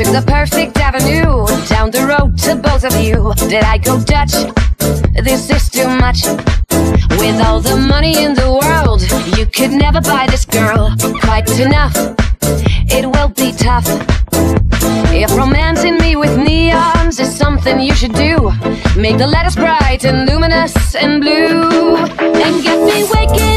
took the perfect avenue down the road to both of you. Did I go Dutch? This is too much. With all the money in the world, you could never buy this girl quite enough. It will be tough. If romancing me with neons is something you should do, make the letters bright and luminous and blue, and get me waking